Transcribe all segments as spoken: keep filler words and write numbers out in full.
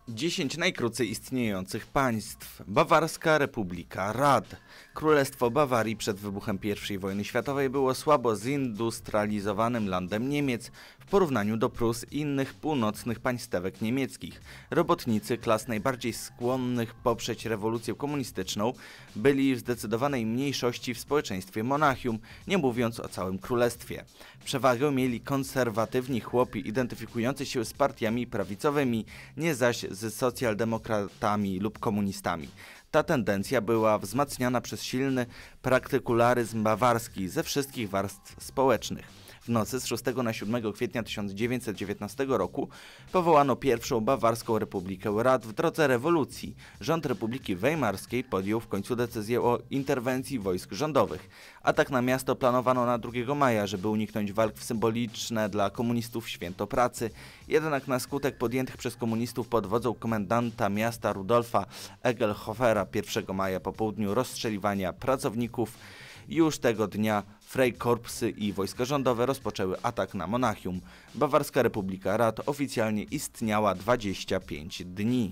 dziesięć najkrócej istniejących państw. Bawarska Republika Rad. Królestwo Bawarii przed wybuchem pierwszej wojny światowej było słabo zindustrializowanym landem Niemiec w porównaniu do Prus i innych północnych państewek niemieckich. Robotnicy, klas najbardziej skłonnych poprzeć rewolucję komunistyczną, byli w zdecydowanej mniejszości w społeczeństwie Monachium, nie mówiąc o całym królestwie. Przewagę mieli konserwatywni chłopi identyfikujący się z partiami prawicowymi, nie zaś z socjaldemokratami lub komunistami. Ta tendencja była wzmacniana przez silny partykularyzm bawarski ze wszystkich warstw społecznych. W nocy z szóstego na siódmego kwietnia tysiąc dziewięćset dziewiętnastego roku powołano pierwszą Bawarską Republikę Rad w drodze rewolucji. Rząd Republiki Weimarskiej podjął w końcu decyzję o interwencji wojsk rządowych. Atak na miasto planowano na drugiego maja, żeby uniknąć walk w symboliczne dla komunistów święto pracy. Jednak na skutek podjętych przez komunistów pod wodzą komendanta miasta Rudolfa Egelhofera pierwszego maja po południu rozstrzeliwania pracowników, już tego dnia Freikorpsy i wojska rządowe rozpoczęły atak na Monachium. Bawarska Republika Rad oficjalnie istniała dwadzieścia pięć dni.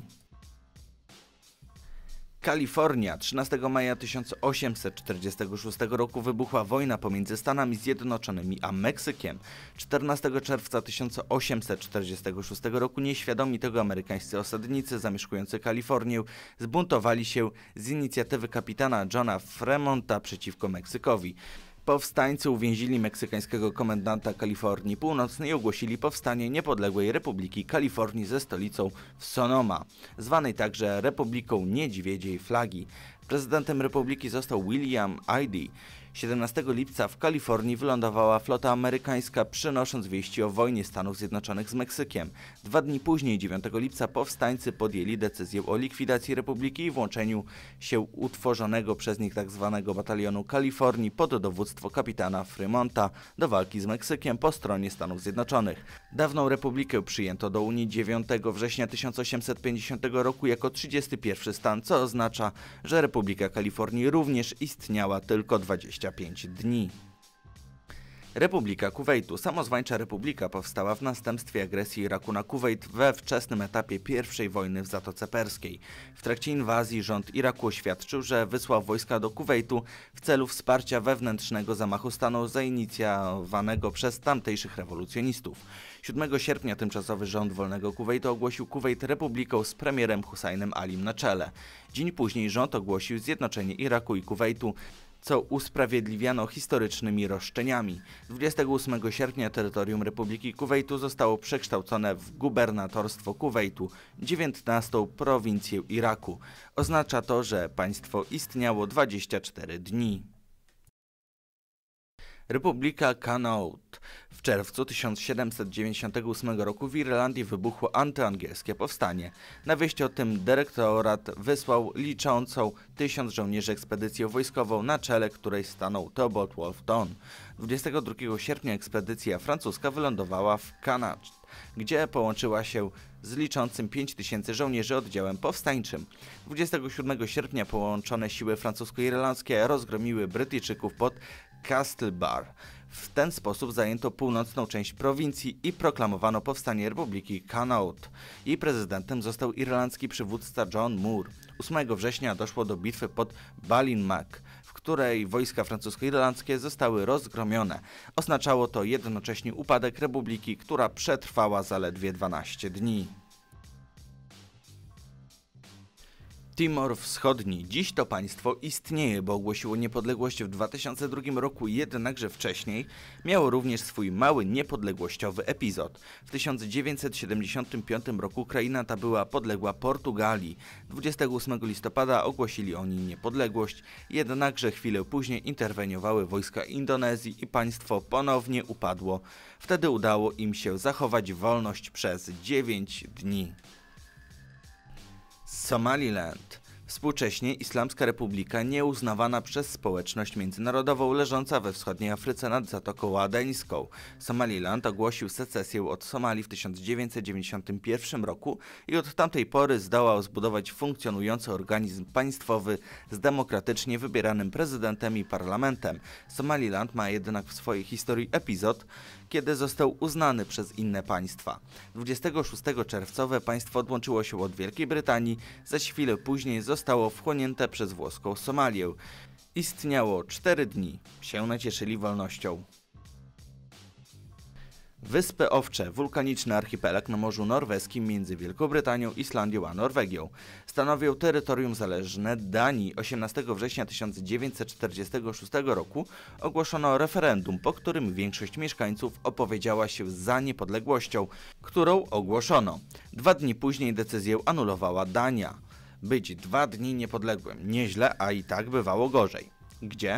Kalifornia. trzynastego maja tysiąc osiemset czterdziestego szóstego roku wybuchła wojna pomiędzy Stanami Zjednoczonymi a Meksykiem. czternastego czerwca tysiąc osiemset czterdziestego szóstego roku nieświadomi tego amerykańscy osadnicy zamieszkujący Kalifornię zbuntowali się z inicjatywy kapitana Johna Fremonta przeciwko Meksykowi. Powstańcy uwięzili meksykańskiego komendanta Kalifornii Północnej i ogłosili powstanie niepodległej Republiki Kalifornii ze stolicą w Sonoma, zwanej także Republiką Niedźwiedziej Flagi. Prezydentem republiki został William Eddy. siedemnastego lipca w Kalifornii wylądowała flota amerykańska, przynosząc wieści o wojnie Stanów Zjednoczonych z Meksykiem. Dwa dni później, dziewiątego lipca, powstańcy podjęli decyzję o likwidacji republiki i włączeniu się utworzonego przez nich tzw. Batalionu Kalifornii pod dowództwo kapitana Fremonta do walki z Meksykiem po stronie Stanów Zjednoczonych. Dawną republikę przyjęto do Unii dziewiątego września tysiąc osiemset pięćdziesiątego roku jako trzydziesty pierwszy stan, co oznacza, że Republika Kalifornii również istniała tylko dwadzieścia pięć dni. Republika Kuwejtu. Samozwańcza republika powstała w następstwie agresji Iraku na Kuwejt we wczesnym etapie pierwszej wojny w Zatoce Perskiej. W trakcie inwazji rząd Iraku oświadczył, że wysłał wojska do Kuwejtu w celu wsparcia wewnętrznego zamachu stanu zainicjowanego przez tamtejszych rewolucjonistów. siódmego sierpnia tymczasowy rząd Wolnego Kuwejtu ogłosił Kuwejt republiką z premierem Husajnem Alim na czele. Dzień później rząd ogłosił zjednoczenie Iraku i Kuwejtu, co usprawiedliwiano historycznymi roszczeniami. dwudziestego ósmego sierpnia terytorium Republiki Kuwejtu zostało przekształcone w gubernatorstwo Kuwejtu, dziewiętnastą prowincję Iraku. Oznacza to, że państwo istniało dwadzieścia cztery dni. Republika Connaught. W czerwcu tysiąc siedemset dziewięćdziesiątego ósmego roku w Irlandii wybuchło antyangielskie powstanie. Na wieść o tym dyrektorat wysłał liczącą tysiąc żołnierzy ekspedycję wojskową, na czele której stanął Theobald Wolfe Tone. dwudziestego drugiego sierpnia ekspedycja francuska wylądowała w Connaught, gdzie połączyła się z liczącym pięć tysięcy żołnierzy oddziałem powstańczym. dwudziestego siódmego sierpnia połączone siły francusko-irlandzkie rozgromiły Brytyjczyków pod Castlebar. W ten sposób zajęto północną część prowincji i proklamowano powstanie Republiki Connaught. Jej prezydentem został irlandzki przywódca John Moore. ósmego września doszło do bitwy pod Ballinmac, w której wojska francusko-irlandzkie zostały rozgromione. Oznaczało to jednocześnie upadek republiki, która przetrwała zaledwie dwanaście dni. Timor Wschodni. Dziś to państwo istnieje, bo ogłosiło niepodległość w dwa tysiące drugim roku, jednakże wcześniej miało również swój mały niepodległościowy epizod. W tysiąc dziewięćset siedemdziesiątym piątym roku kraina ta była podległa Portugalii. dwudziestego ósmego listopada ogłosili oni niepodległość, jednakże chwilę później interweniowały wojska Indonezji i państwo ponownie upadło. Wtedy udało im się zachować wolność przez dziewięć dni. Somaliland. Współcześnie Islamska Republika nieuznawana przez społeczność międzynarodową leżąca we wschodniej Afryce nad Zatoką Adeńską. Somaliland ogłosił secesję od Somalii w tysiąc dziewięćset dziewięćdziesiątym pierwszym roku i od tamtej pory zdołał zbudować funkcjonujący organizm państwowy z demokratycznie wybieranym prezydentem i parlamentem. Somaliland ma jednak w swojej historii epizod, kiedy został uznany przez inne państwa. dwudziestego szóstego czerwca owe państwo odłączyło się od Wielkiej Brytanii, zaś chwilę później zostało wchłonięte przez włoską Somalię. Istniało cztery dni, się nacieszyli wolnością. Wyspy Owcze, wulkaniczny archipelag na Morzu Norweskim między Wielką Brytanią, Islandią a Norwegią. Stanowią terytorium zależne Danii. osiemnastego września tysiąc dziewięćset czterdziestego szóstego roku ogłoszono referendum, po którym większość mieszkańców opowiedziała się za niepodległością, którą ogłoszono. Dwa dni później decyzję anulowała Dania. Być dwa dni niepodległym. Nieźle, a i tak bywało gorzej. Gdzie?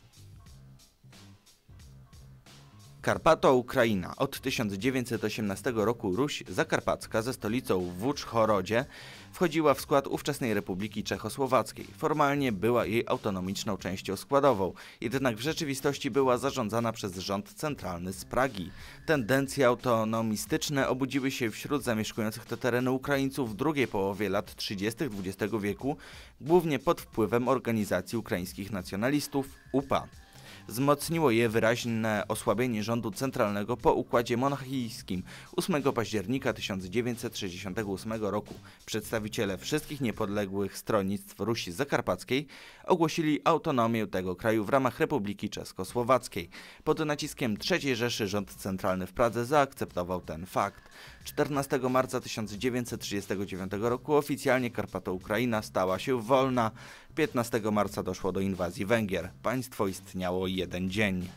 Karpato-Ukraina. Od tysiąc dziewięćset osiemnastego roku Ruś Zakarpacka ze stolicą w Uczchorodzie wchodziła w skład ówczesnej Republiki Czechosłowackiej. Formalnie była jej autonomiczną częścią składową, jednak w rzeczywistości była zarządzana przez rząd centralny z Pragi. Tendencje autonomistyczne obudziły się wśród zamieszkujących te tereny Ukraińców w drugiej połowie lat trzydziestych dwudziestego wieku, głównie pod wpływem organizacji ukraińskich nacjonalistów U P A. Wzmocniło je wyraźne osłabienie rządu centralnego po układzie monarchijskim ósmego października tysiąc dziewięćset sześćdziesiątego ósmego roku. Przedstawiciele wszystkich niepodległych stronnictw Rusi Zakarpackiej ogłosili autonomię tego kraju w ramach Republiki Czechosłowackiej. Pod naciskiem trzeciej Rzeszy rząd centralny w Pradze zaakceptował ten fakt. czternastego marca tysiąc dziewięćset trzydziestego dziewiątego roku oficjalnie Karpato-Ukraina stała się wolna. piętnastego marca doszło do inwazji Węgier. Państwo istniało jeden dzień.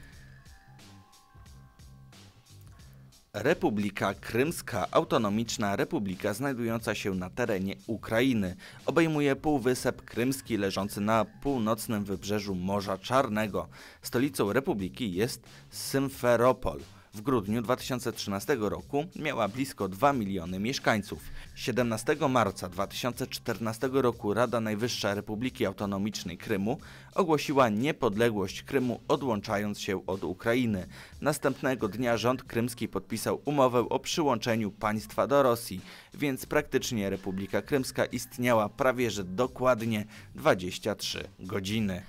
Republika Krymska, autonomiczna republika znajdująca się na terenie Ukrainy. Obejmuje półwysep krymski leżący na północnym wybrzeżu Morza Czarnego. Stolicą republiki jest Symferopol. W grudniu dwa tysiące trzynastego roku miała blisko dwa miliony mieszkańców. siedemnastego marca dwa tysiące czternastego roku Rada Najwyższa Republiki Autonomicznej Krymu ogłosiła niepodległość Krymu, odłączając się od Ukrainy. Następnego dnia rząd krymski podpisał umowę o przyłączeniu państwa do Rosji, więc praktycznie Republika Krymska istniała prawie że dokładnie dwadzieścia trzy godziny.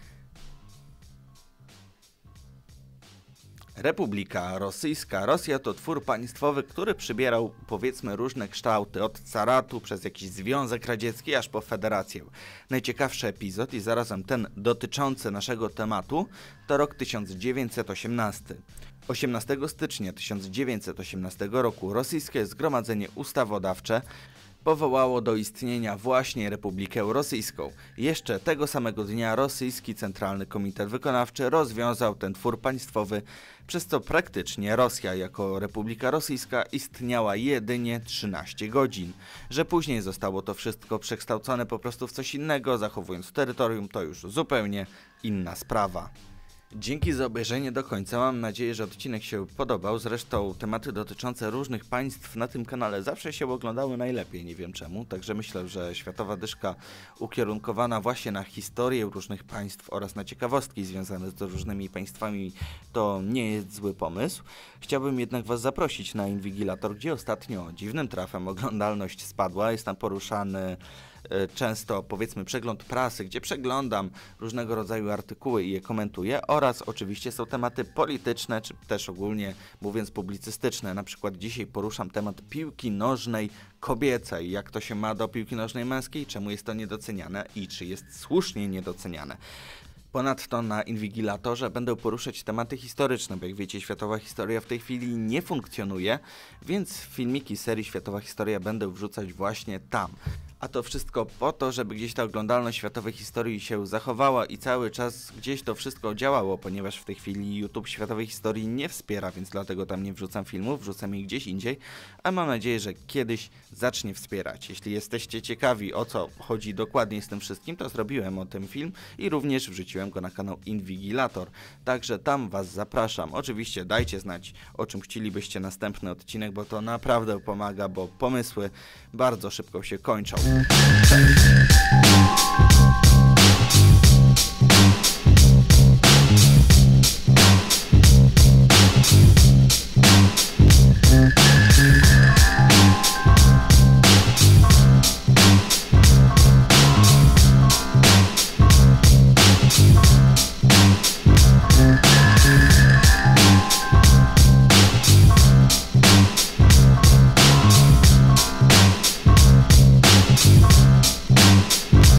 Republika Rosyjska. Rosja to twór państwowy, który przybierał, powiedzmy, różne kształty, od caratu przez jakiś Związek Radziecki aż po federację. Najciekawszy epizod i zarazem ten dotyczący naszego tematu to rok tysiąc dziewięćset osiemnasty. osiemnastego stycznia tysiąc dziewięćset osiemnastego roku rosyjskie Zgromadzenie Ustawodawcze powołało do istnienia właśnie Republikę Rosyjską. Jeszcze tego samego dnia rosyjski Centralny Komitet Wykonawczy rozwiązał ten twór państwowy, przez co praktycznie Rosja jako Republika Rosyjska istniała jedynie trzynaście godzin. Że później zostało to wszystko przekształcone po prostu w coś innego, zachowując terytorium, to już zupełnie inna sprawa. Dzięki za obejrzenie do końca, mam nadzieję, że odcinek się podobał. Zresztą tematy dotyczące różnych państw na tym kanale zawsze się oglądały najlepiej, nie wiem czemu. Także myślę, że Światowa Dyszka ukierunkowana właśnie na historię różnych państw oraz na ciekawostki związane z różnymi państwami to nie jest zły pomysł. Chciałbym jednak Was zaprosić na Inwigilator, gdzie ostatnio dziwnym trafem oglądalność spadła. Jest tam poruszany często, powiedzmy, przegląd prasy, gdzie przeglądam różnego rodzaju artykuły i je komentuję, oraz oczywiście są tematy polityczne, czy też ogólnie mówiąc publicystyczne. Na przykład dzisiaj poruszam temat piłki nożnej kobiecej, jak to się ma do piłki nożnej męskiej, czemu jest to niedoceniane i czy jest słusznie niedoceniane. Ponadto na Inwigilatorze będę poruszać tematy historyczne, bo jak wiecie, Światowa Historia w tej chwili nie funkcjonuje, więc filmiki serii Światowa Historia będę wrzucać właśnie tam. A to wszystko po to, żeby gdzieś ta oglądalność światowej historii się zachowała i cały czas gdzieś to wszystko działało, ponieważ w tej chwili YouTube światowej historii nie wspiera, więc dlatego tam nie wrzucam filmów, wrzucam je gdzieś indziej, a mam nadzieję, że kiedyś zacznie wspierać. Jeśli jesteście ciekawi, o co chodzi dokładnie z tym wszystkim, to zrobiłem o tym film i również wrzuciłem go na kanał Inwigilator, także tam Was zapraszam. Oczywiście dajcie znać, o czym chcielibyście następny odcinek, bo to naprawdę pomaga, bo pomysły bardzo szybko się kończą. Cześć.